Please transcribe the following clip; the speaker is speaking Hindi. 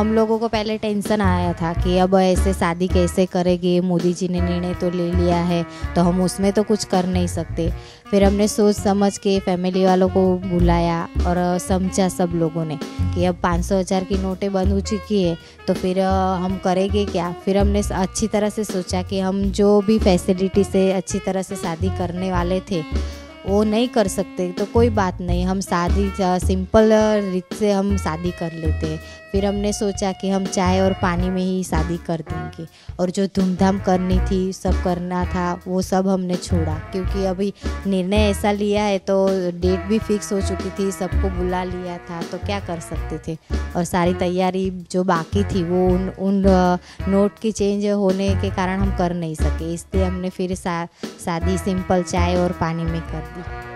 हम लोगों को पहले टेंशन आया था कि अब ऐसे शादी कैसे करेंगे, मोदी जी ने निर्णय तो ले लिया है तो हम उसमें तो कुछ कर नहीं सकते। फिर हमने सोच समझ के फैमिली वालों को बुलाया और समझा सब लोगों ने कि अब 500,000 की नोटें बंद हो चुकी है तो फिर हम करेंगे क्या। फिर हमने अच्छी तरह से सोचा कि हम जो भी फैसिलिटी से अच्छी तरह से शादी करने वाले थे वो नहीं कर सकते तो कोई बात नहीं, हम शादी सिंपल रीत से हम शादी कर लेते हैं। फिर हमने सोचा कि हम चाय और पानी में ही शादी कर देंगे और जो धूमधाम करनी थी सब करना था वो सब हमने छोड़ा, क्योंकि अभी निर्णय ऐसा लिया है तो डेट भी फिक्स हो चुकी थी, सबको बुला लिया था तो क्या कर सकते थे। और सारी तैयारी जो बाकी थी वो उन नोट की चेंज होने के कारण हम कर नहीं सके, इसलिए हमने फिर शादी सिंपल चाय और पानी में कर दी।